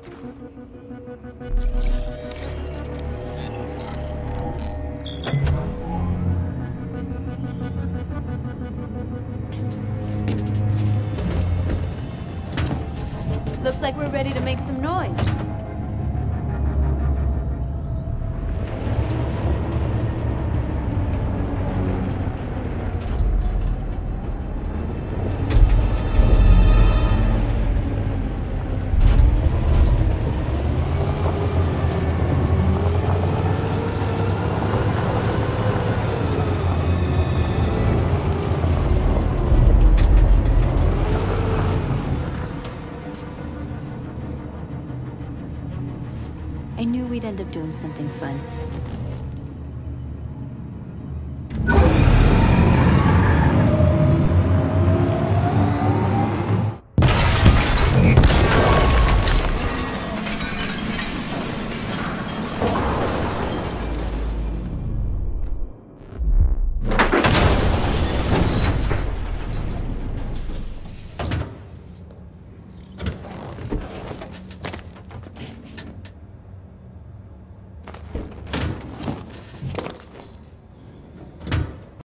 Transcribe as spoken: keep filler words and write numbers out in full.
Looks like we're ready to make some noise. I knew we'd end up doing something fun.